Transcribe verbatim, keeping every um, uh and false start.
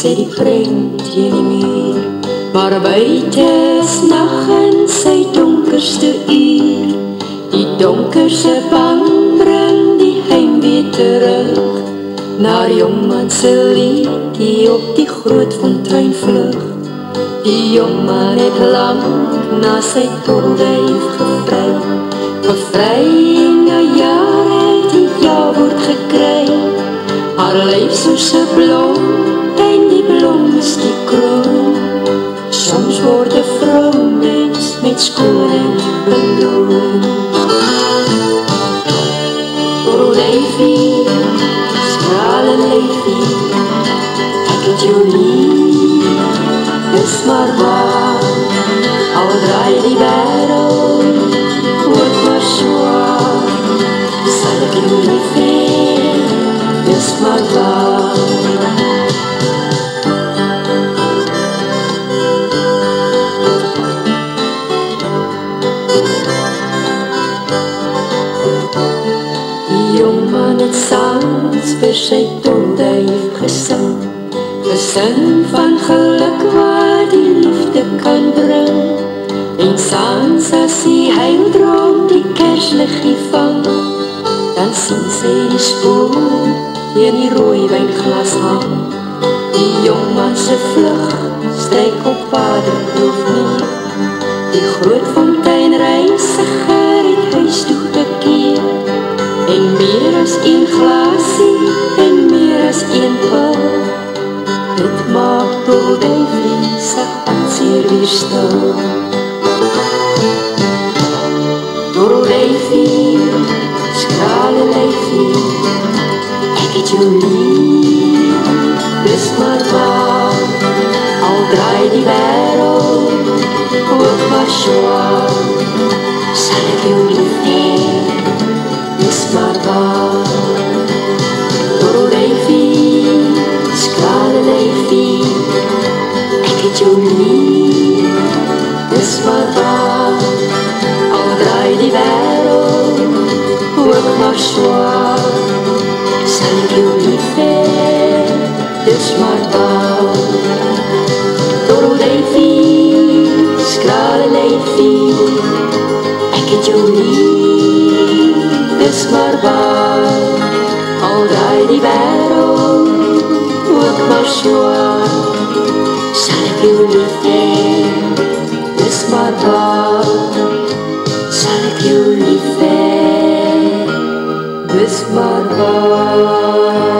sê die prent teen die muur, maar buite is nag in sy donkerste uur. Die donkerse bang bring die heimwee terug, na jongman se liedjie op die groot fontein vlug. Die jongman het lang na sy tolduif gevry, gevry en na jare het die ja-woord gekry. Haar lyf soos 'n blom, en die blom is die kroon. Soms word 'n vrou mens met skoonheid beloon. Lyfie, skrale lyfie, ek het jou lief, dis maar waar. Al draai die wêreld, word maar swaar, sal ek jou lief hê, dis maar waar. Jongman het saans vir sy tolduif gesing, gesing van geluk waar die liefde kan bring. En saans as die heildroom die kersliggie vang, dan sien sy die spoor teen die rooi wijnglas hang. Die jongman se vlug stryk op Vaderkloof neer, die groot fontein reisiger het huis toe gekeer. En meer as een glasie, en meer as een pil, dit maak tolduifie sy hartseer weer stil. Tolduifie, skrale lyfie, ek het jou lief, dis maar waar. Al draai die wêreld, ook maar swaar, sal ek jou lief hê, dis maar waar. Tolduifie, skrale lyfie, ek het jou lief, dis maar waar. Al draai die wêreld, ook maar swaar, sal ek jou lief hê, dis maar waar. Tolduifie, skrale lyfie, ek het jou lief, dis maar waar. Al draai die wêreld, ook maar swaar, sal ek jou lief hê, dis maar waar. Sal ek jou lief hê, dis maar waar.